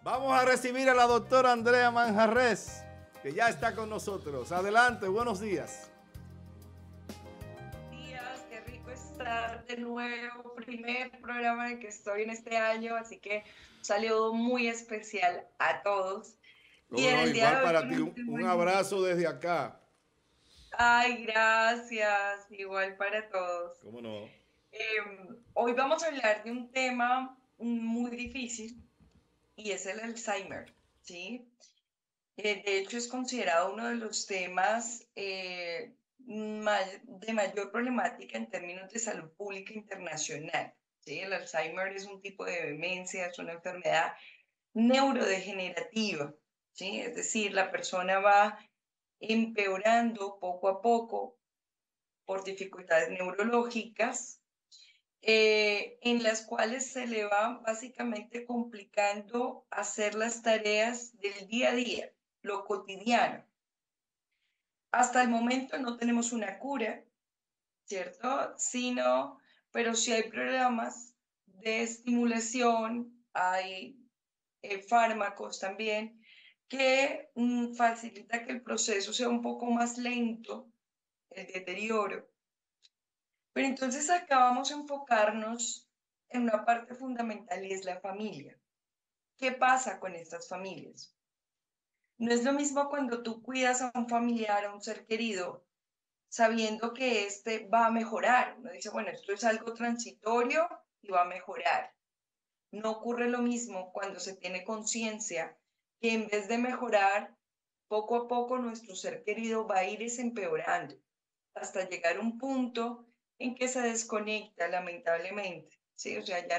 Vamos a recibir a la doctora Andrea Manjarres, que ya está con nosotros. Adelante, buenos días. Buenos días, qué rico estar de nuevo. Primer programa en el que estoy en este año, así que un saludo muy especial a todos. Y Cómo en no, el día igual de hoy para con ti, un tema un muy... abrazo desde acá. Ay, gracias, igual para todos. Cómo no. Hoy vamos a hablar de un tema muy difícil y es el Alzheimer, ¿sí? De hecho, es considerado uno de los temas de mayor problemática en términos de salud pública internacional. ¿Sí? El Alzheimer es un tipo de demencia, es una enfermedad neurodegenerativa. ¿Sí? Es decir, la persona va empeorando poco a poco por dificultades neurológicas, en las cuales se le va básicamente complicando hacer las tareas del día a día, lo cotidiano. Hasta el momento no tenemos una cura, ¿cierto? Pero sí hay programas de estimulación, hay fármacos también que facilita que el proceso sea un poco más lento, el deterioro. Pero entonces acá vamos a enfocarnos en una parte fundamental y es la familia. ¿Qué pasa con estas familias? No es lo mismo cuando tú cuidas a un familiar, a un ser querido, sabiendo que este va a mejorar. Uno dice, bueno, esto es algo transitorio y va a mejorar. No ocurre lo mismo cuando se tiene conciencia que en vez de mejorar, poco a poco nuestro ser querido va a ir empeorando hasta llegar a un punto en que se desconecta lamentablemente, ¿sí? O sea,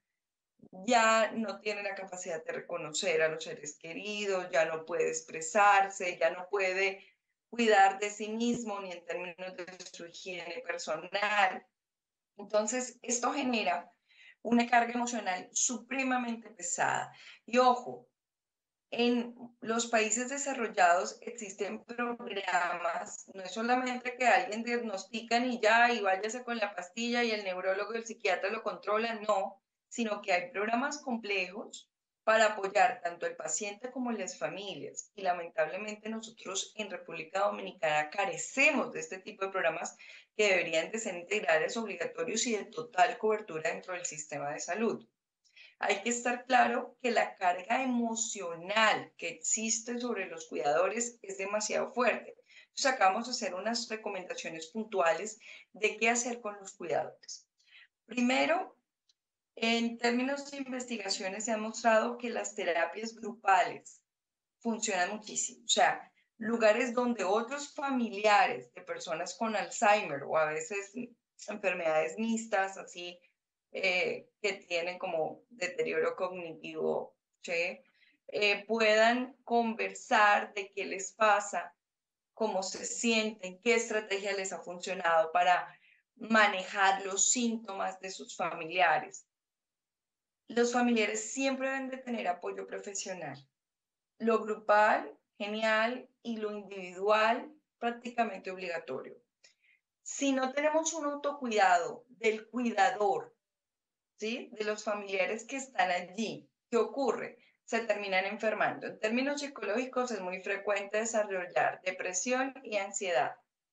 ya no tiene la capacidad de reconocer a los seres queridos, ya no puede expresarse, ya no puede cuidar de sí mismo ni en términos de su higiene personal. Entonces, esto genera una carga emocional supremamente pesada. Y ojo, en los países desarrollados existen programas, no es solamente que alguien diagnostican y ya, y váyase con la pastilla y el neurólogo y el psiquiatra lo controlan, no, sino que hay programas complejos para apoyar tanto al paciente como las familias. Y lamentablemente nosotros en República Dominicana carecemos de este tipo de programas que deberían de ser integrales, obligatorios y de total cobertura dentro del sistema de salud. Hay que estar claro que la carga emocional que existe sobre los cuidadores es demasiado fuerte. Entonces, acá vamos a hacer unas recomendaciones puntuales de qué hacer con los cuidadores. Primero, en términos de investigaciones se ha mostrado que las terapias grupales funcionan muchísimo. O sea, lugares donde otros familiares de personas con Alzheimer o a veces enfermedades mixtas, así, que tienen como deterioro cognitivo, ¿sí? Puedan conversar de qué les pasa, cómo se sienten, qué estrategia les ha funcionado para manejar los síntomas de sus familiares. Los familiares siempre deben de tener apoyo profesional. Lo grupal, genial, y lo individual, prácticamente obligatorio. Si no tenemos un autocuidado del cuidador, ¿sí? De los familiares que están allí, ¿qué ocurre? Se terminan enfermando. En términos psicológicos es muy frecuente desarrollar depresión y ansiedad.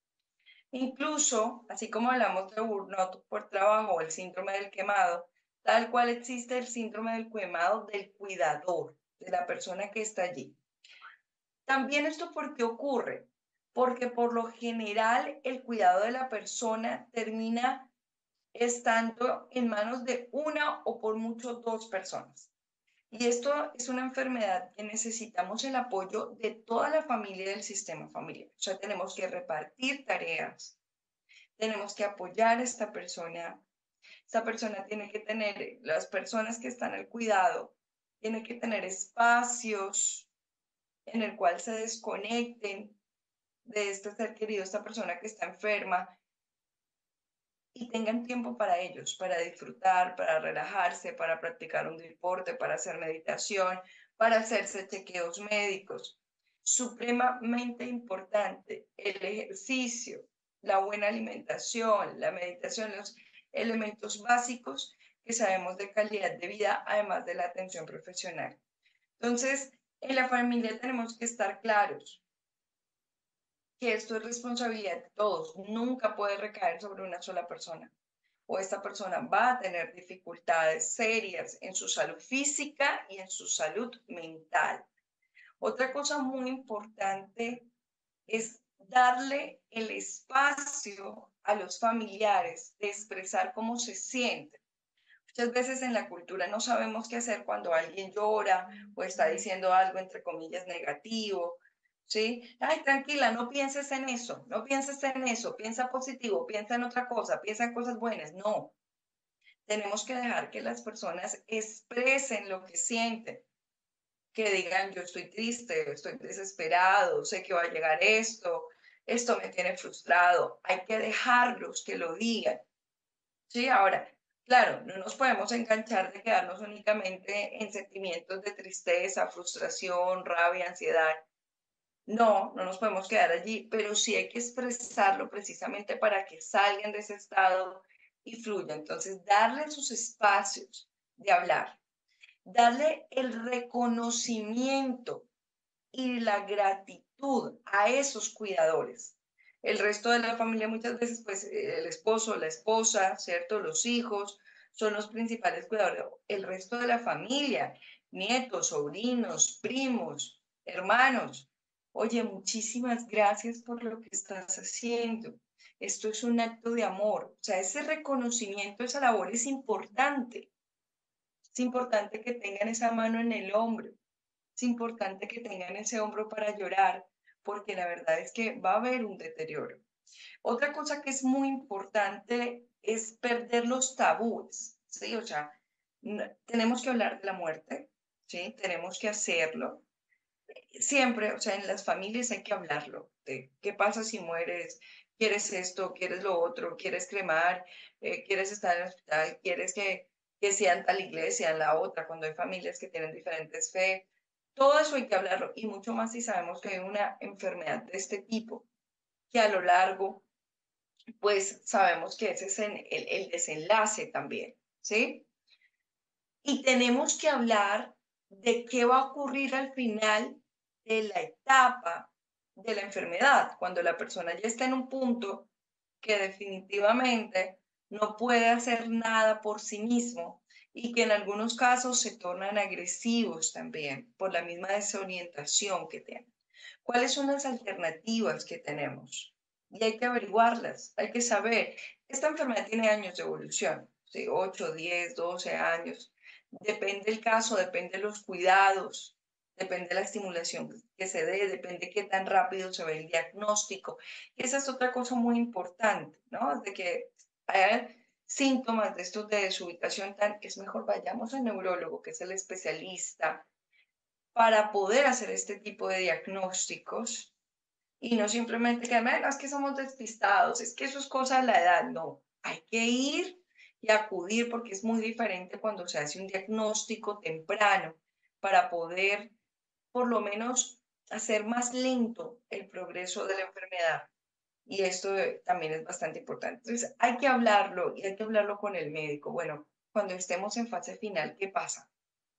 Incluso, así como hablamos de burnout por trabajo o el síndrome del quemado, tal cual existe el síndrome del quemado del cuidador, de la persona que está allí. También esto, ¿por qué ocurre? Porque por lo general el cuidado de la persona termina estando en manos de una o por mucho dos personas. Y esto es una enfermedad que necesitamos el apoyo de toda la familia y del sistema familiar. O sea, tenemos que repartir tareas, tenemos que apoyar a esta persona. Esta persona tiene que tener, las personas que están al cuidado, tienen que tener espacios en el cual se desconecten de este ser querido, esta persona que está enferma, y tengan tiempo para ellos, para disfrutar, para relajarse, para practicar un deporte, para hacer meditación, para hacerse chequeos médicos. Supremamente importante, el ejercicio, la buena alimentación, la meditación, los elementos básicos que sabemos de calidad de vida, además de la atención profesional. Entonces, en la familia tenemos que estar claros que esto es responsabilidad de todos, nunca puede recaer sobre una sola persona. O esta persona va a tener dificultades serias en su salud física y en su salud mental. Otra cosa muy importante es darle el espacio a los familiares de expresar cómo se sienten. Muchas veces en la cultura no sabemos qué hacer cuando alguien llora o está diciendo algo, entre comillas, negativo, ¿sí? Ay, tranquila, no pienses en eso, no pienses en eso, piensa positivo, piensa en otra cosa, piensa en cosas buenas. No, tenemos que dejar que las personas expresen lo que sienten, que digan, yo estoy triste, estoy desesperado, sé que va a llegar esto me tiene frustrado. Hay que dejarlos que lo digan. Sí, ahora, claro, no nos podemos enganchar de quedarnos únicamente en sentimientos de tristeza, frustración, rabia, ansiedad. No, no nos podemos quedar allí, pero sí hay que expresarlo precisamente para que salgan de ese estado y fluyan. Entonces, darle sus espacios de hablar, darle el reconocimiento y la gratitud a esos cuidadores. El resto de la familia muchas veces, pues el esposo, la esposa, ¿cierto? Los hijos son los principales cuidadores. El resto de la familia, nietos, sobrinos, primos, hermanos. Oye, muchísimas gracias por lo que estás haciendo. Esto es un acto de amor. O sea, ese reconocimiento, esa labor es importante. Es importante que tengan esa mano en el hombro, es importante que tengan ese hombro para llorar, porque la verdad es que va a haber un deterioro. Otra cosa que es muy importante es perder los tabúes, ¿sí? O sea, tenemos que hablar de la muerte, ¿sí? Tenemos que hacerlo. Siempre, o sea, en las familias hay que hablarlo, de qué pasa si mueres, quieres esto, quieres lo otro, quieres cremar, quieres estar en el hospital, quieres que sean tal iglesia, la otra, cuando hay familias que tienen diferentes fe. Todo eso hay que hablarlo y mucho más si sabemos que hay una enfermedad de este tipo, que a lo largo, pues sabemos que ese es el desenlace también, ¿sí? Y tenemos que hablar de qué va a ocurrir al final de la etapa de la enfermedad, cuando la persona ya está en un punto que definitivamente no puede hacer nada por sí mismo y que en algunos casos se tornan agresivos también por la misma desorientación que tienen. ¿Cuáles son las alternativas que tenemos? Y hay que averiguarlas, hay que saber. Esta enfermedad tiene años de evolución, ¿sí? 8, 10, 12 años. Depende el caso, depende los cuidados, depende la estimulación que se dé, depende qué tan rápido se ve el diagnóstico. Esa es otra cosa muy importante, ¿no? De que hay síntomas de estos de desubicación, es mejor vayamos al neurólogo, que es el especialista, para poder hacer este tipo de diagnósticos y no simplemente que, bueno, es que somos despistados, es que eso es cosa de la edad. No, hay que ir y acudir porque es muy diferente cuando se hace un diagnóstico temprano para poder por lo menos hacer más lento el progreso de la enfermedad. Y esto también es bastante importante. Entonces, hay que hablarlo y hay que hablarlo con el médico. Bueno, cuando estemos en fase final, ¿qué pasa?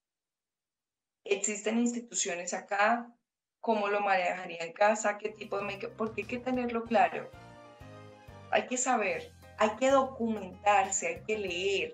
¿Existen instituciones acá? ¿Cómo lo manejaría en casa? ¿Qué tipo de médico? Porque hay que tenerlo claro. Hay que saber, hay que documentarse, hay que leer.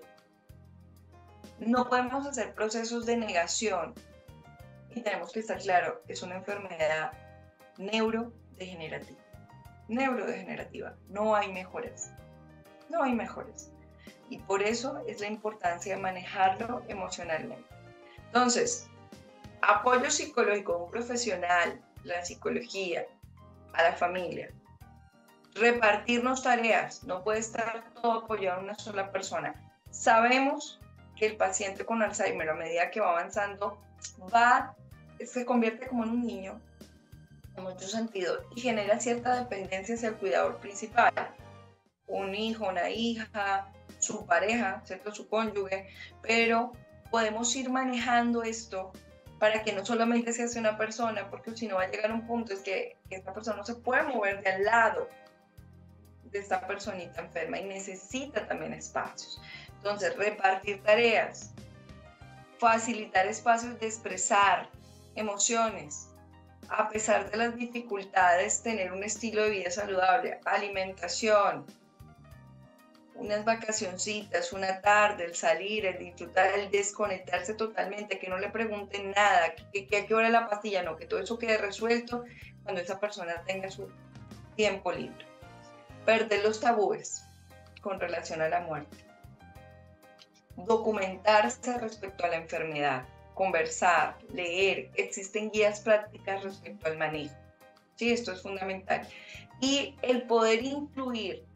No podemos hacer procesos de negación y tenemos que estar claro, es una enfermedad neurodegenerativa. Neurodegenerativa, no hay mejores. No hay mejores. Y por eso es la importancia de manejarlo emocionalmente. Entonces, apoyo psicológico, un profesional, la psicología, a la familia. Repartirnos tareas, no puede estar todo apoyado en una sola persona. Sabemos que el paciente con Alzheimer, a medida que va avanzando, se convierte como en un niño, en muchos sentidos, y genera cierta dependencia hacia el cuidador principal. Un hijo, una hija, su pareja, ¿cierto? Su cónyuge, pero podemos ir manejando esto para que no solamente se hace una persona, porque si no va a llegar un punto es que esta persona no se puede mover de al lado de esta personita enferma y necesita también espacios. Entonces, repartir tareas, facilitar espacios de expresar emociones, a pesar de las dificultades, tener un estilo de vida saludable, alimentación, unas vacacioncitas, una tarde, el salir, el disfrutar, el desconectarse totalmente, que no le pregunten nada, que a qué hora la pastilla, no, que todo eso quede resuelto cuando esa persona tenga su tiempo libre. Perder los tabúes con relación a la muerte. Documentarse respecto a la enfermedad, conversar, leer, existen guías prácticas respecto al manejo. Sí, esto es fundamental. Y el poder incluir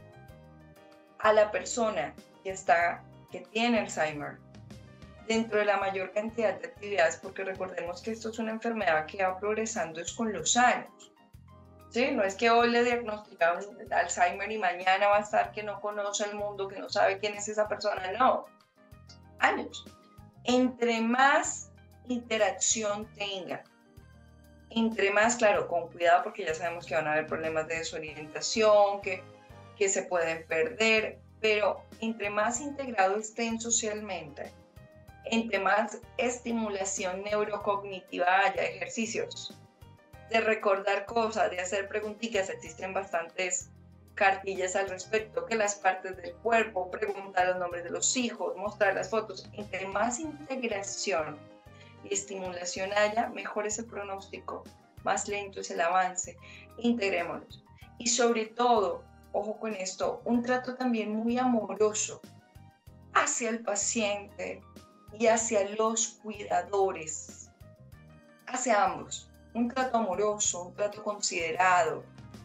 a la persona que tiene Alzheimer dentro de la mayor cantidad de actividades, porque recordemos que esto es una enfermedad que va progresando es con los años. ¿Sí? No es que hoy le diagnosticaron Alzheimer y mañana va a estar que no conoce el mundo, que no sabe quién es esa persona, no. Años. Entre más interacción tenga, entre más, claro, con cuidado, porque ya sabemos que van a haber problemas de desorientación, que se pueden perder, pero entre más integrado estén socialmente, entre más estimulación neurocognitiva haya, ejercicios de recordar cosas, de hacer preguntitas, existen bastantes cartillas al respecto, que las partes del cuerpo, preguntar los nombres de los hijos, mostrar las fotos, entre más integración y estimulación haya, mejor es el pronóstico, más lento es el avance, integrémonos. Y sobre todo, ojo con esto, un trato también muy amoroso hacia el paciente y hacia los cuidadores, hacia ambos. Un trato amoroso, un trato considerado,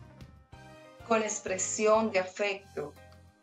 con expresión de afecto.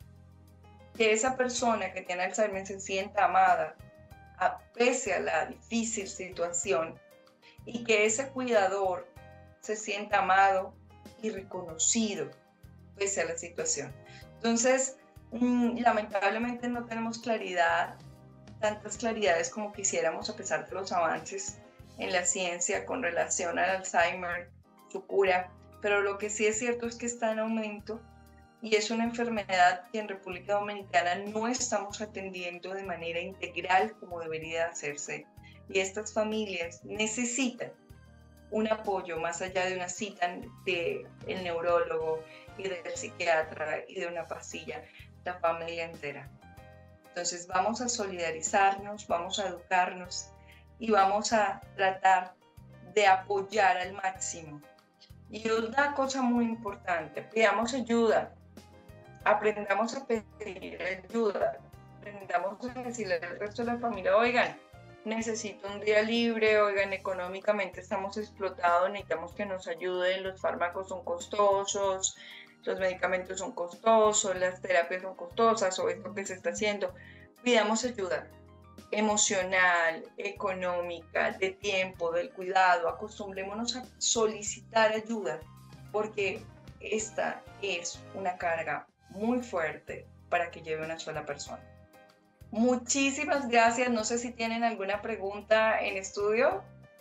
Que esa persona que tiene Alzheimer se sienta amada, pese a la difícil situación, y que ese cuidador se sienta amado y reconocido, pese a la situación. Entonces, lamentablemente no tenemos tantas claridades como quisiéramos, a pesar de los avances en la ciencia con relación al Alzheimer, su cura, pero lo que sí es cierto es que está en aumento y es una enfermedad que en República Dominicana no estamos atendiendo de manera integral como debería hacerse. Y estas familias necesitan un apoyo más allá de una cita del neurólogo y del psiquiatra y de una pastilla, la familia entera. Entonces vamos a solidarizarnos, vamos a educarnos y vamos a tratar de apoyar al máximo. Y una cosa muy importante, pidamos ayuda, aprendamos a pedir ayuda, aprendamos a decirle al resto de la familia, oigan, necesito un día libre, oigan, económicamente estamos explotados, necesitamos que nos ayuden, los fármacos son costosos, los medicamentos son costosos, las terapias son costosas, o esto que se está haciendo. Pidamos ayuda emocional, económica, de tiempo, del cuidado. Acostumbrémonos a solicitar ayuda, porque esta es una carga muy fuerte para que lleve una sola persona. Muchísimas gracias. No sé si tienen alguna pregunta en estudio.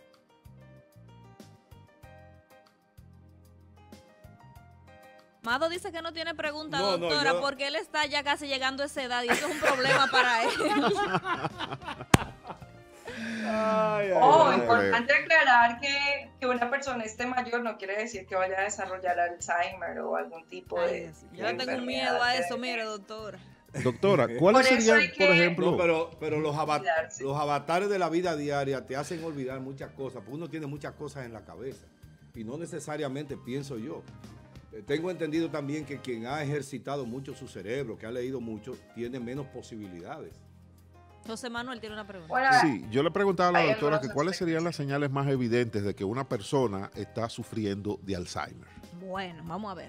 Amado dice que no tiene pregunta, doctora, porque él está ya casi llegando a esa edad y eso es un problema para él. Importante aclarar que una persona esté mayor no quiere decir que vaya a desarrollar Alzheimer o algún tipo de... Yo tengo miedo a eso, mire, doctora. Doctora, ¿cuáles serían, por ejemplo? No, pero los avatares de la vida diaria te hacen olvidar muchas cosas, porque uno tiene muchas cosas en la cabeza y no necesariamente pienso yo. Tengo entendido también que quien ha ejercitado mucho su cerebro, que ha leído mucho, tiene menos posibilidades. José Manuel tiene una pregunta. Sí, yo le preguntaba a la doctora que cuáles serían las señales más evidentes de que una persona está sufriendo de Alzheimer. Bueno, vamos a ver.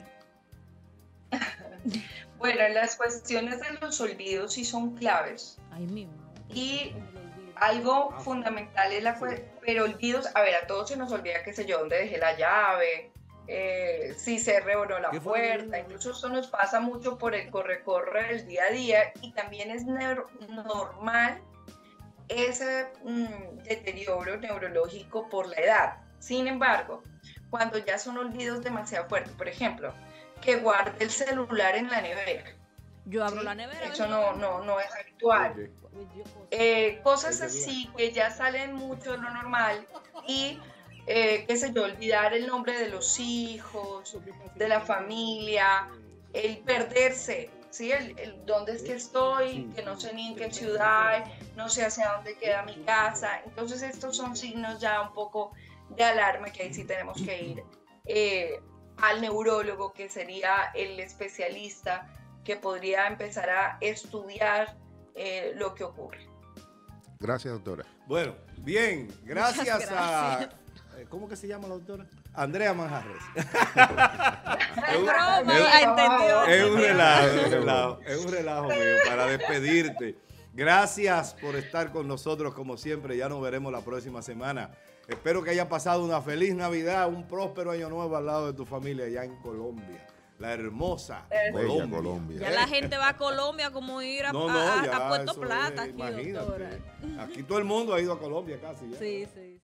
Bueno, las cuestiones de los olvidos sí son claves. Ahí mismo. Y algo fundamental es pero olvidos, a ver, a todos se nos olvida, qué sé yo, dónde dejé la llave, si cerré o no la puerta. Incluso esto nos pasa mucho por el corre-corre del día a día, y también es normal ese deterioro neurológico por la edad. Sin embargo, cuando ya son olvidos demasiado fuertes, por ejemplo, que guarde el celular en la nevera Yo abro la nevera. Eso no es habitual. Cosas así que ya salen mucho de lo normal y, qué sé yo, olvidar el nombre de los hijos, de la familia, el perderse, ¿sí? El dónde es que estoy, que no sé ni en qué ciudad, no sé hacia dónde queda mi casa. Entonces estos son signos ya un poco de alarma que ahí sí tenemos que ir al neurólogo, que sería el especialista que podría empezar a estudiar lo que ocurre. Gracias, doctora. Bueno, bien, gracias a... ¿Cómo que se llama la doctora? Andrea Manjarres. Es un relajo mío para despedirte. Gracias por estar con nosotros como siempre. Ya nos veremos la próxima semana. Espero que haya pasado una feliz Navidad, un próspero año nuevo al lado de tu familia allá en Colombia. La hermosa Colombia. Ya la gente va a Colombia como ir a Puerto Plata. Aquí, imagínate. Aquí todo el mundo ha ido a Colombia casi. Ya. Sí, sí.